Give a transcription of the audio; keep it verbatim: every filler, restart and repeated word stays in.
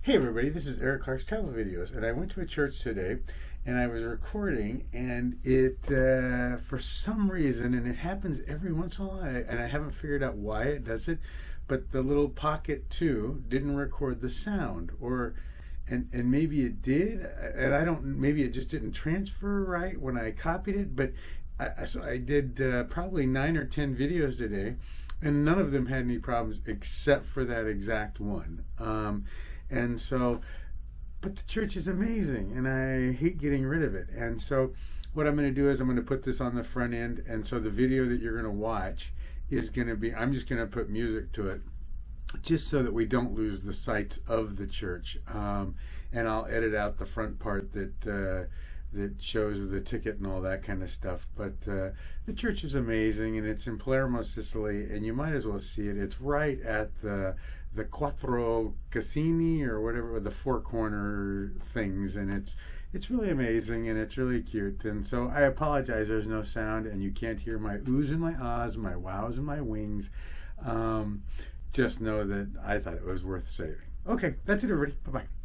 Hey everybody, this is Eric Clark's Travel Videos, and I went to a church today and I was recording, and it uh, for some reason, and it happens every once in a while, and I haven't figured out why it does it, but the little pocket two didn't record the sound, or and and maybe it did, and I don't, maybe it just didn't transfer right when I copied it. But I, so I did uh, probably nine or ten videos today, and none of them had any problems except for that exact one. Um, And so, but the church is amazing, and I hate getting rid of it. And so what I'm going to do is I'm going to put this on the front end, and so the video that you're going to watch is going to be, I'm just going to put music to it, just so that we don't lose the sights of the church. Um, and I'll edit out the front part that uh, that shows the ticket and all that kind of stuff. But uh, the church is amazing, and it's in Palermo, Sicily, and you might as well see it. It's right at the the Quattro Canti, or whatever, the four corner things, and it's it's really amazing, and it's really cute. And so I apologize, there's no sound, and you can't hear my oohs and my ahs, my wows and my wings. Um, just know that I thought it was worth saving. Okay, that's it everybody, bye-bye.